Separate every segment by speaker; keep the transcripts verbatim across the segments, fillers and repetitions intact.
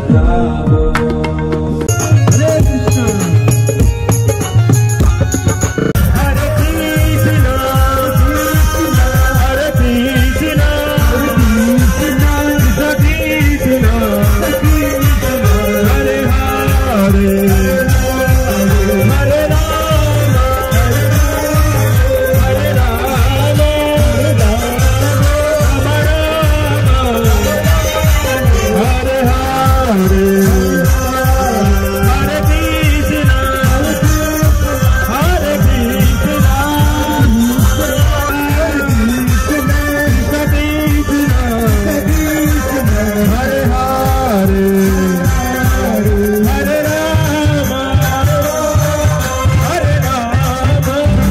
Speaker 1: गावो। हरे कृष्ण हरे कृष्ण हरे कृष्ण कृष्ण कृष्ण हरे हरे हरे राम हरे राम हरे हरे हरे कृष्ण हरे कृष्ण हरे हरे हरे राम हरे राम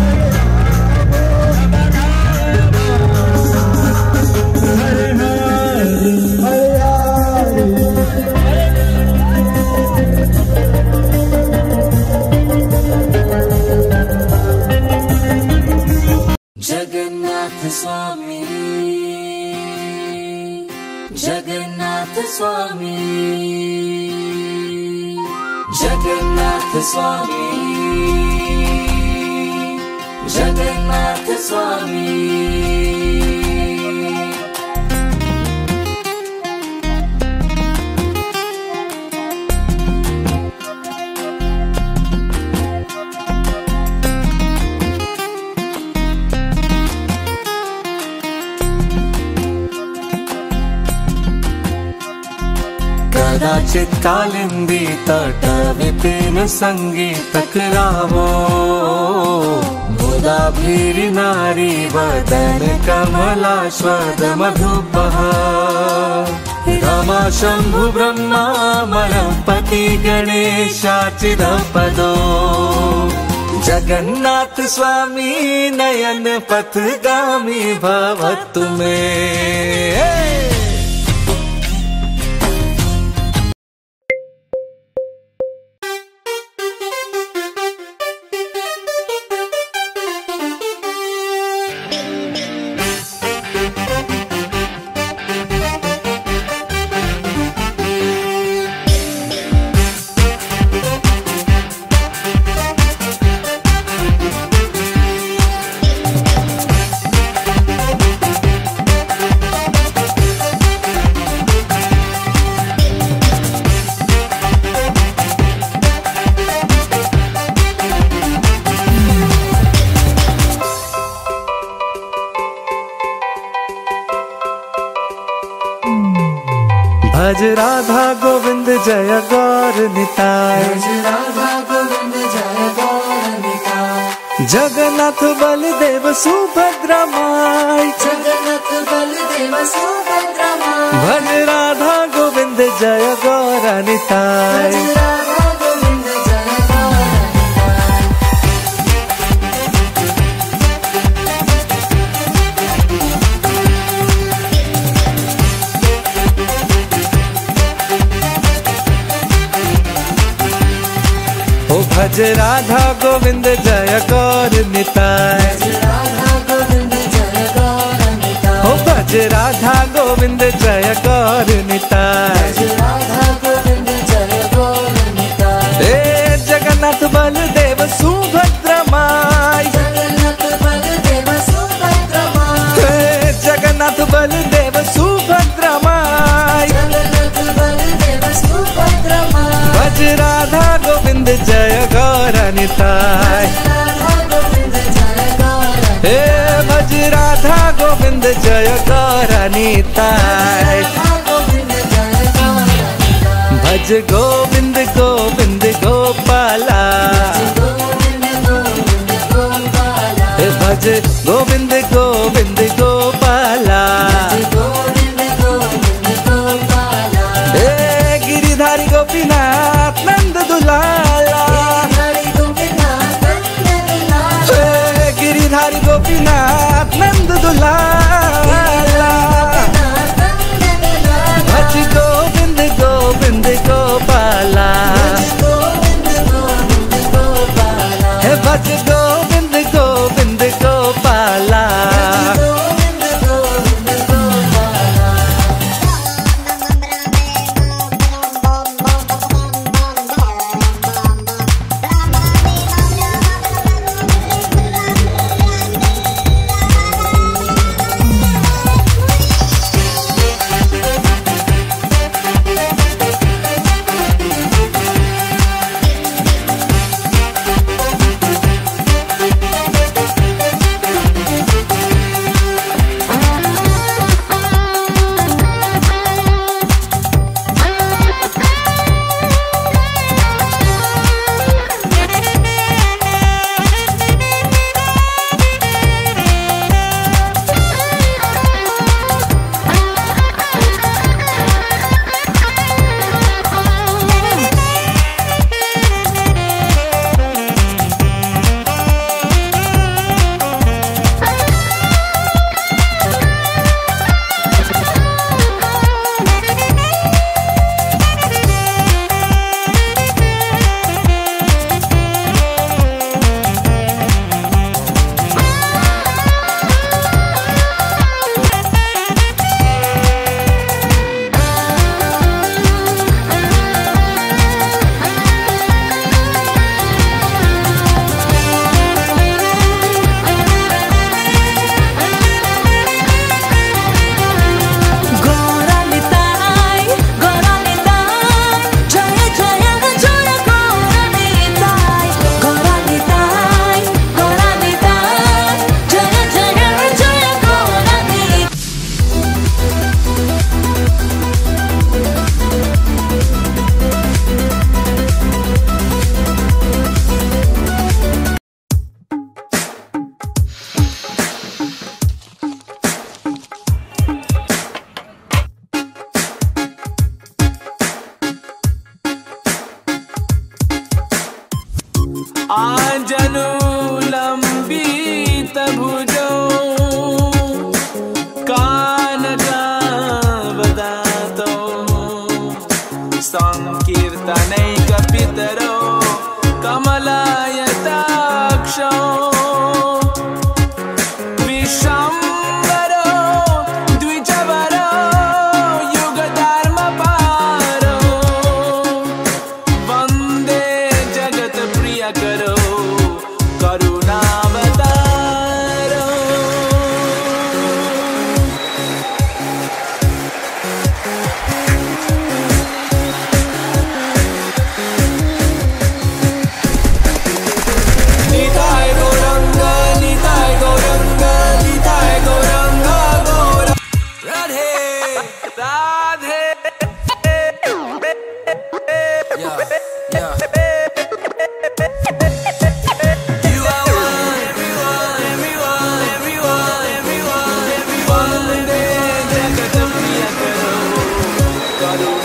Speaker 1: हरे
Speaker 2: जगन्नाथ स्वामी जगन्नाथ स्वामी जगन्नाथ स्वामी जगन्नाथ स्वामी
Speaker 3: कदाचित् कालिंदी तट विपिन संगीतक रावो मुदा भीरि नारी वदन कमलाश्वद मधुपः रमा शंभु ब्रह्मा मरपति गणेशाचिद पदो जगन्नाथ स्वामी नयन पथगामी भवतु मे। भज राधा गोविंद जय गौर निताय
Speaker 2: भज राधा गोविंद जय गौर निताय
Speaker 3: जगन्नाथ बलदेव सुभद्रा माई
Speaker 2: जगन्नाथ बलदेव सुभद्रा माई
Speaker 3: भज राधा गोविंद जय गौर निताय
Speaker 2: भज राधा गोविंद जय गौर निताय
Speaker 3: ओ भज राधा गोविंद जय गौर निताय
Speaker 2: भज राधा गोविंद जय गौर निताय
Speaker 3: ओ भज राधा गोविंद जय गौर निताय
Speaker 2: भज राधा गोविंद जय गौर निताय
Speaker 3: हे जगन्नाथ बलदेव सुभद्रा माई
Speaker 2: जगन्नाथ बलदेव सुभद्रा माई
Speaker 3: हे जगन्नाथ बलदेव सुभद्रा माई
Speaker 2: जगन्नाथ बलदेव सुभद्रा माई
Speaker 3: भज राधा गोविंद जय गौर निताय
Speaker 2: राधा गोविंद जय गौर
Speaker 3: हे भज राधा गोविंद जय गौर निताय
Speaker 2: राधा गोविंद जय गौर निताय
Speaker 3: भज गोविंद गोविंद गोपाला
Speaker 2: गोविंद गोविंद गोपाला
Speaker 3: हे भज गोविंद गोविंद गोपाला
Speaker 2: गोविंद गोविंद गोपाला
Speaker 3: हे गिरिधारी गोपीनाथ नंद दुलाला
Speaker 2: हरि गोपीनाथ नंद दुलाला
Speaker 3: हे गिरिधारी गोपीनाथ नंद दुलाला भज गोविंद गोविंद गोपाला संकीर्तनैकपितरो कमलायताक्षो विश्वम्भरो द्विजवरो युगधर्मपारो वन्दे जगत्प्रियकरो करुणावतारो। निताय गौरंग निताय गौरंग निताय गौरंग गौर Radhe Radhe. Yeah, yeah. You are one, everyone, everyone, everyone, everyone, everyone. Vande Jagat Priyakaro Karu